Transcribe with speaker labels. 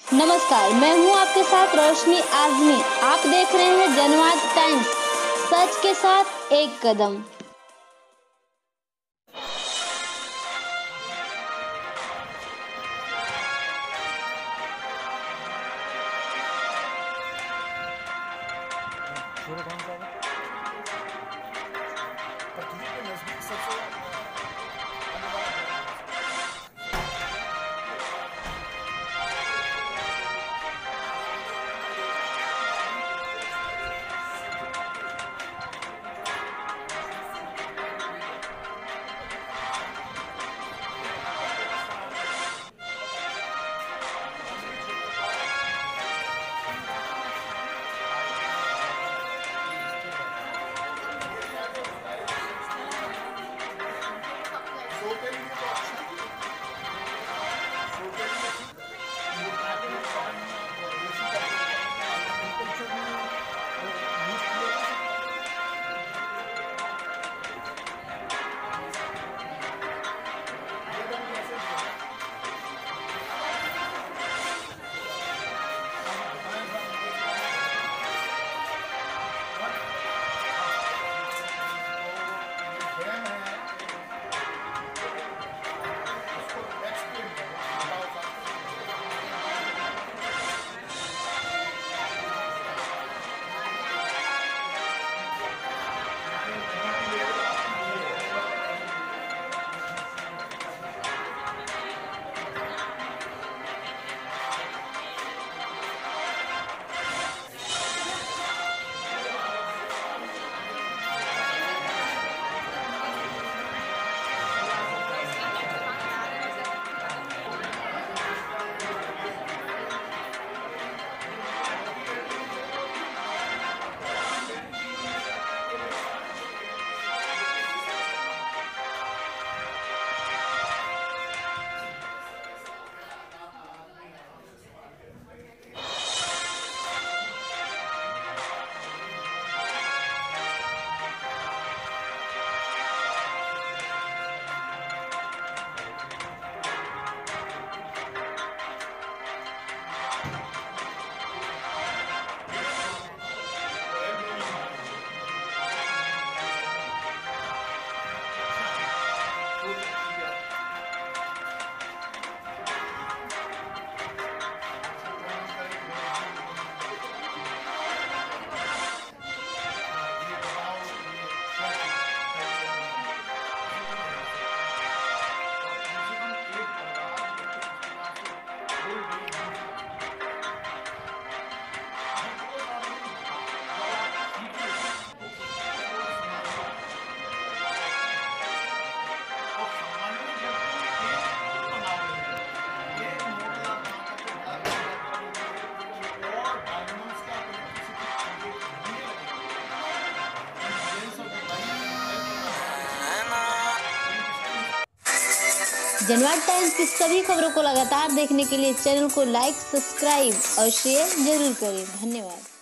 Speaker 1: नमस्कार, मैं हूं आपके साथ रोशनी आजमी। आप देख रहे हैं जनवाद टाइम्स, सच के साथ एक कदम। जनवाद टाइम्स की सभी खबरों को लगातार देखने के लिए चैनल को लाइक, सब्सक्राइब और शेयर जरूर करें। धन्यवाद।